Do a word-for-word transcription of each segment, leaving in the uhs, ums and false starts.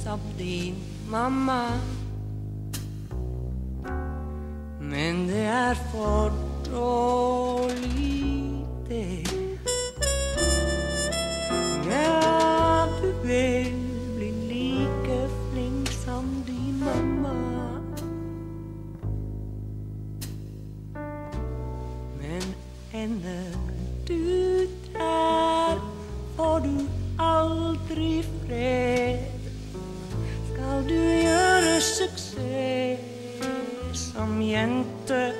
som din mamma. Men det er for dårlig det. Ja, du vil bli like flink som din mamma. Men ender du der, får du aldri fred. Skal du gjøre suksess som jente,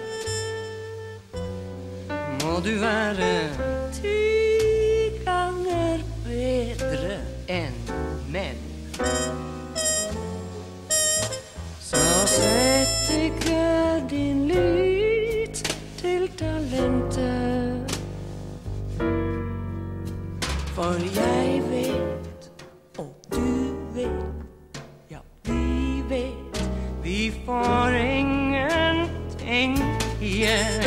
må du være ti ganger bedre enn menn. Så sett ikke din lit til talentet, for jeg vet, og du vet, ja vi vet, vi får ingenting igjen.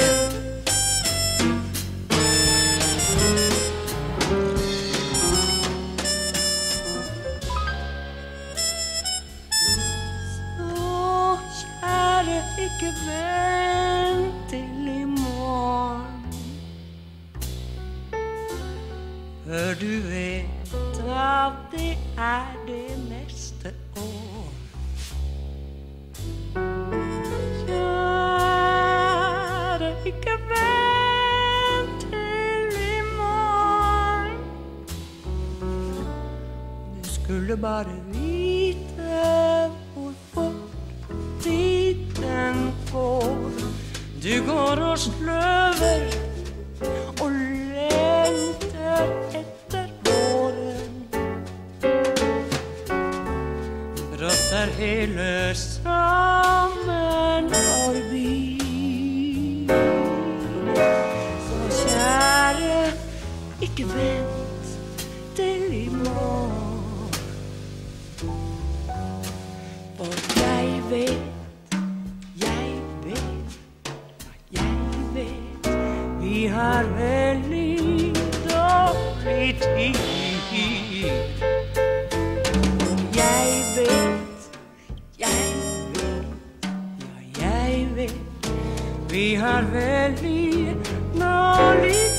Så kjære, ikke vent til i morgen, før du vet at det er det neste år. Kjære, ikke vent til i morgen. Du skulle bare vite hvor fort tiden går. Du går og sløver og lengter etter våren. Brått er hele sammen forbi. Så kjære, ikke vent til i morgen, for jeg vet, jeg vet, jeg vet, vi har veldig dårlig tid. Jeg vet, jeg vet, ja jeg vet, vi har veldig dårlig tid.